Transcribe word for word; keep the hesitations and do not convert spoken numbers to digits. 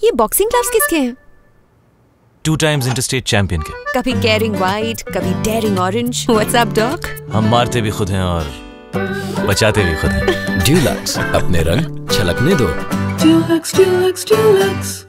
ये boxing gloves किसके हैं? टू टाइम्स इंटरस्टेट चैंपियन के। कभी केयरिंग व्हाइट, कभी daring orange. What's up dog? हम मारते भी खुद हैं और बचाते भी खुद हैं। ड्यूलक्स, अपने रंग छलकने दो। Dulux, Dulux, Dulux.